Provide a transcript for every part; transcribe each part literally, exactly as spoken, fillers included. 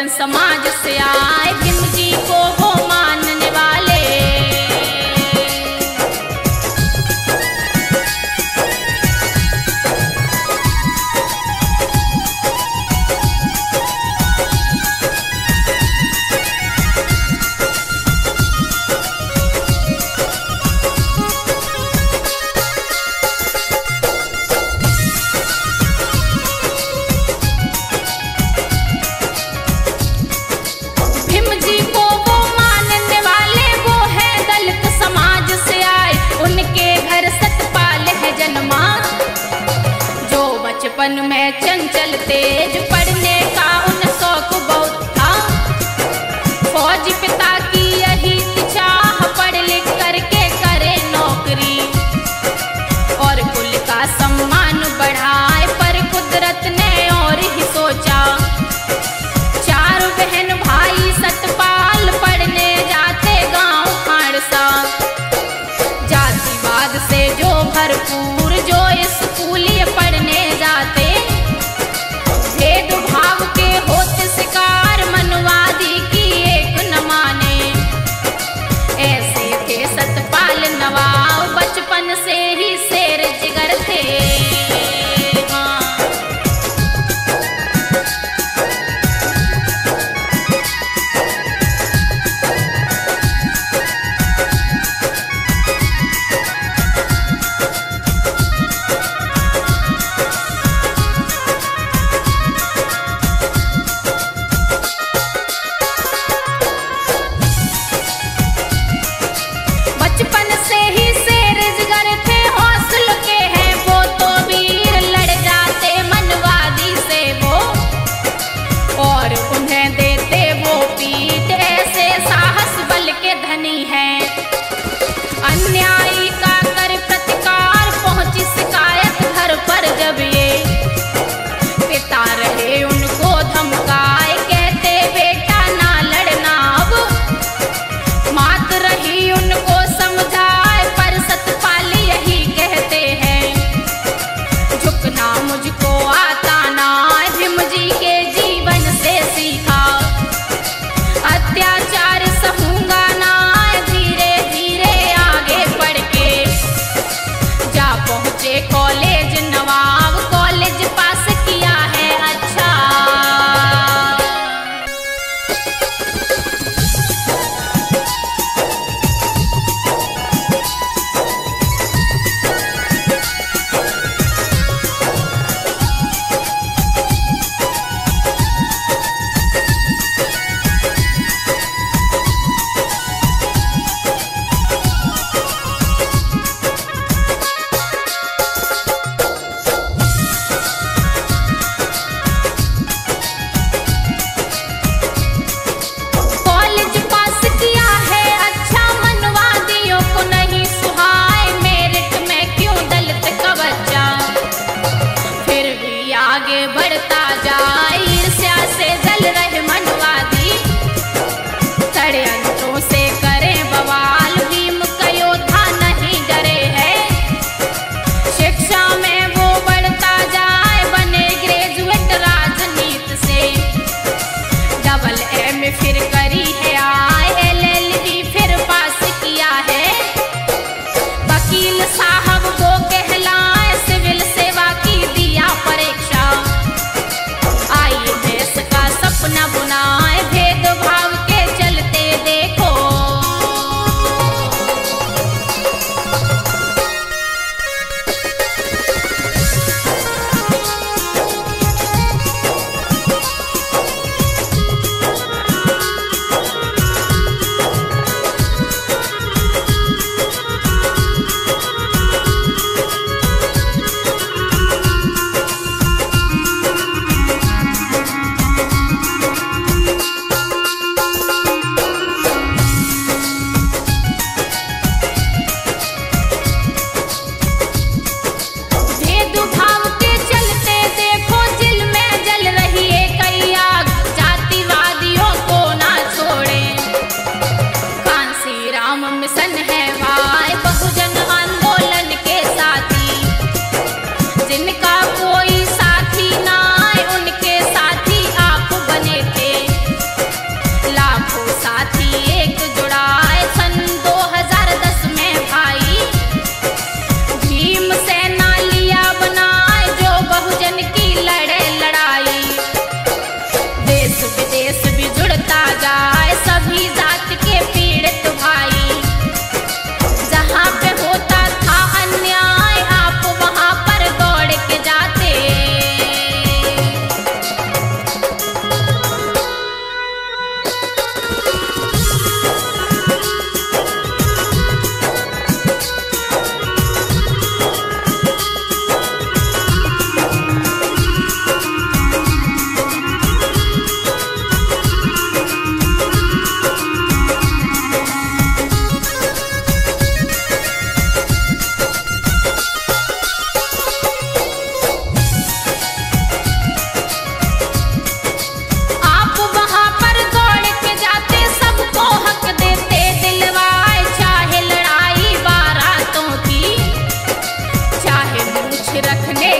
बहुजन समाज से आए भीम जी को वो मानने वाले। बचपन में चंचल तेज पढ़ने का उन शौक बहुत था। फौजी पिता की यही चाह पढ़ लिख करके करे नौकरी और कुल का सम्मान बढ़ाए, पर कुदरत ने और ही सोचा। चार बहन भाई सतपाल पढ़ने जाते गांव खाड़सा। जातिवाद से जो भरपूर जो स्कूली पढ़ने जाते, भेदभाव के होते शिकार मनवादी की एक न माने। ऐसे थे सतपाल नवाब, बचपन से ही शेर जिगर थे। अन्यायी का कर प्रतिकार पहुंची शिकायत घर पर जब ये, पिता रहे उनको धमकाए कहते बेटा ना लड़ना अब। मात रही उनको समझाए पर सतपाल यही कहते हैं, झुकना मुझको आता ना। भीम जी के जीवन से सीखा, अत्याचार सहूंगा ना। कॉलेज नवाब कॉलेज पास किया है अच्छा।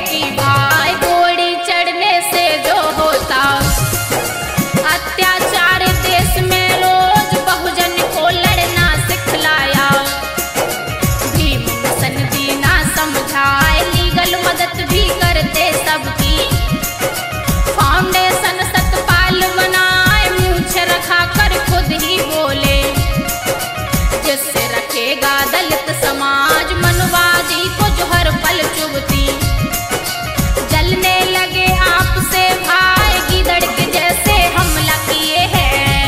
कि भाई घोड़ी चढ़ने से जो होता अत्याचार देश में रोज बहुजन को लड़ना सिखलाया। भीम मिशन दीना समझाए लीगल मदद भी करते सबकी। फाउंडेशन सतपाल बनाए मूछ रखा कर खुद ही बोले जिससे रखेगा दलित समाज मनुवादी को जो हर पल चुभती। जलने लगे आपसे भाई गीदड़ के जैसे हमला किए हैं।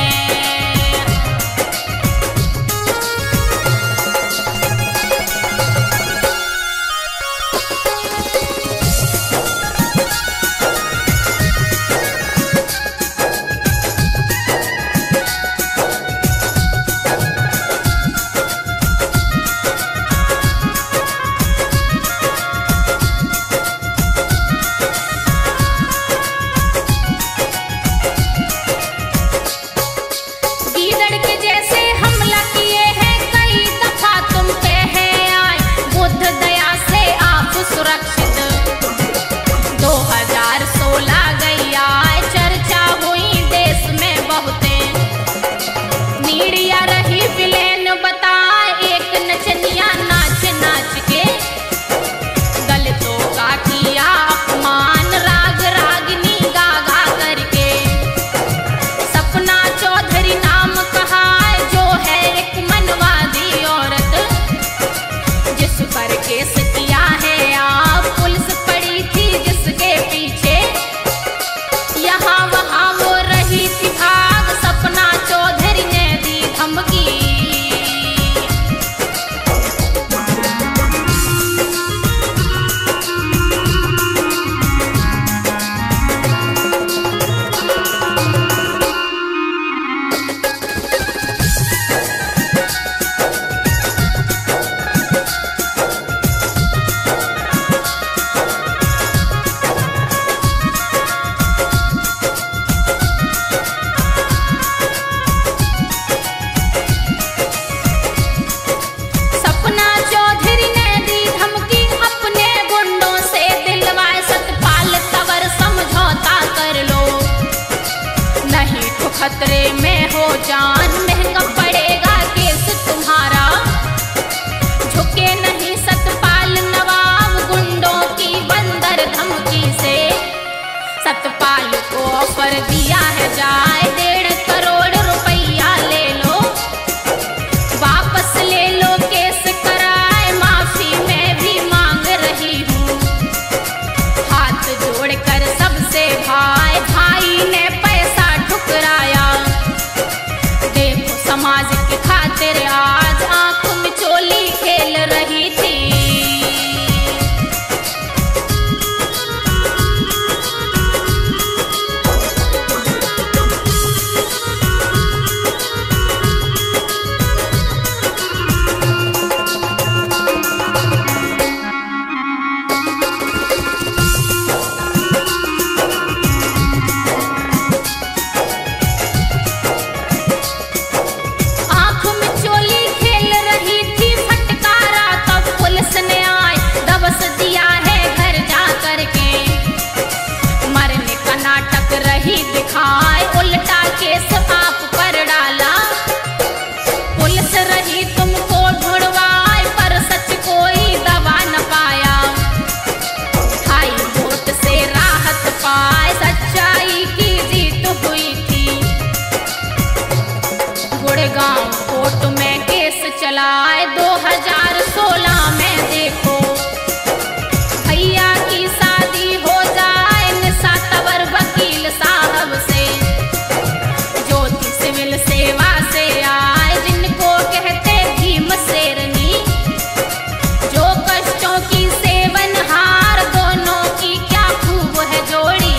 गीदड़ के जैसे हमला किए हैं कई दफा तुम पे है आए। बुद्ध दया से आप सुरक्षित दो हजार सोलह गई आए। चर्चा हुई देश में बहुते मीडिया रही विलेन बताए एक नचनिया नाच नाच के दलितों का किया अपमान राग रागनी गा गा करके। सपना चौधरी नाम कहा है जो है एक मनवादी औरत जिस पर केस किया है आप। पुलिस पड़ी थी जिसके पीछे यहाँ वहाँ वो रही थी भाग। सपना चौधरी ने दी धमकी सपना चौधरी ने दी धमकी अपने गुंडों से दिलवाए सतपाल तवर समझौता कर लो नहीं तो खतरे में हो जान। महंगा पड़ेगा केस तुम्हारा झुके नहीं सतपाल नवाब गुंडों की बंदर धमकी से। सतपाल को ऑफर दिया है जाए डेढ़ करोड़ रुपया ले लो वापस ले लो केस कराए। माफी मैं भी मांग रही हूँ हाथ जोड़कर सबसे भाई। भाई ने पैसा ठुकराया देखो समाज की खातिर आज आंख में चोली खेल रही थी। आंख में चोली खेल रही थी फटकारा तब पुलिस ने आए दबस दिया है घर जा करके। मरने का नाटक रही दिखाए उल्टा केस आप पर डाला। पुलिस रही तुमको ढूंढवाए पर सच कोई दबा न पाया। हाई कोर्ट से राहत पाए सच्चाई की जीत हुई थी। गुड़गांव कोर्ट में केस चलाए दो हजार सोलह में देखो भैया की शादी हो जाए निशा तवर वकील साहब से जो थी सिविल सेवा से आए जिनको कहते भीम शेरनी जो कष्टों की सेवनहार दोनों की क्या खूब है जोड़ी।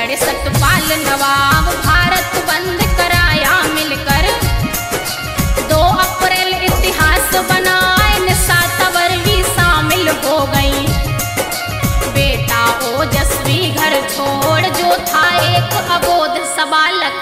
करे सतपाल नवाब भारत बंद कराया मिलकर। दो अप्रैल इतिहास बनाए निशा तंवर भी शामिल हो गई। बेटा ओजस्वी घर छोड़ जो था एक अबोध सबालक।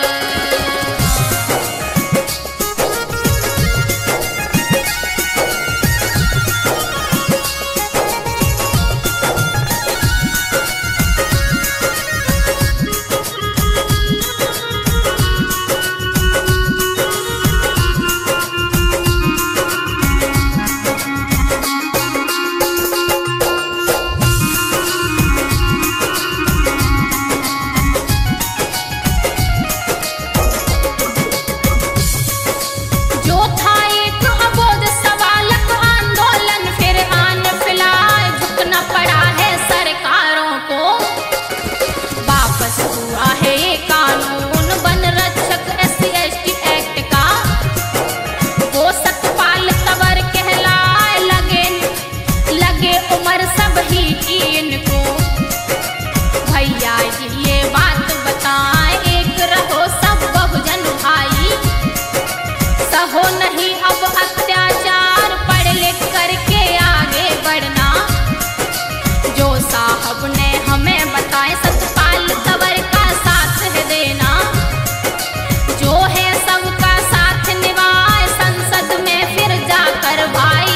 हो नहीं अब अत्याचार, पढ़ लिख करके आगे बढ़ना। जो साहब ने हमें बताए सतपाल तंवर का साथ है देना। जो है सबका साथ निभाए संसद में फिर जाकर भाई।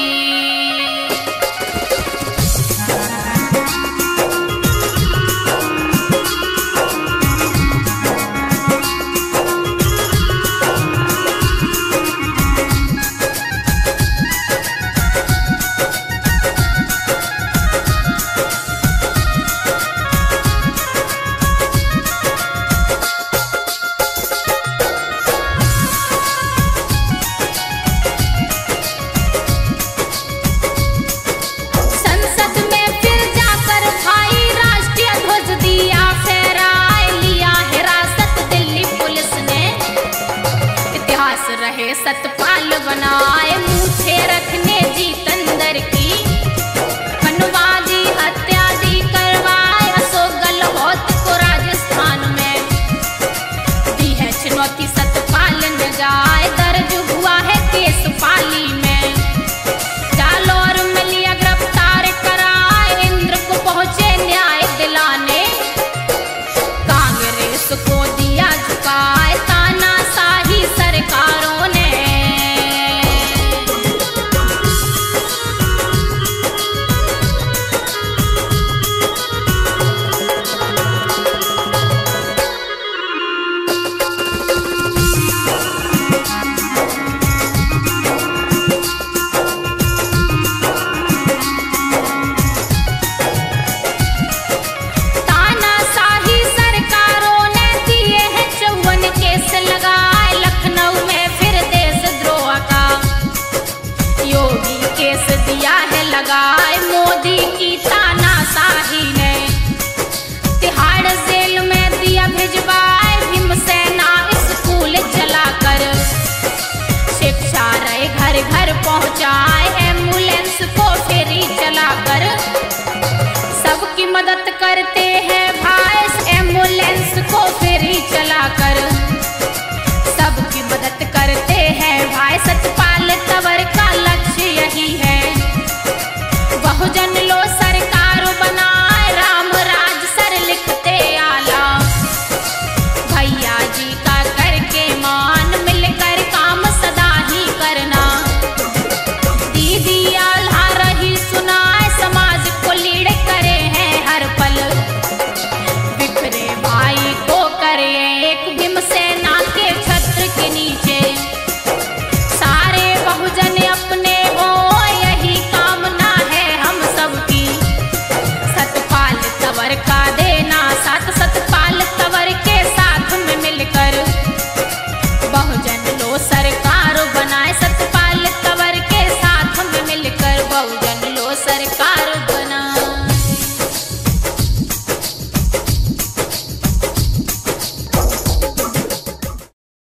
रहे सतपाल बनाए मूछे रखने जितेंद्र की। मनवादी हत्यादी करवाए अशोक गहलोत को राजस्थान में। दी है चुनौती सतपाल न जाए, दर्ज हुआ है केस पाली में। जालौर में लिया गिरफ्तार कराए, इंद्र को पहुंचे न्याय दिलाने। कांग्रेस को दिया झुकाए तानाशाही सरकारों ने। दिया है लगाए मोदी की तानाशाही ने। तिहाड़ जेल में दिया भिजवाए भीमसेना स्कूल चलाकर। शिक्षा रहे घर घर पहुंचा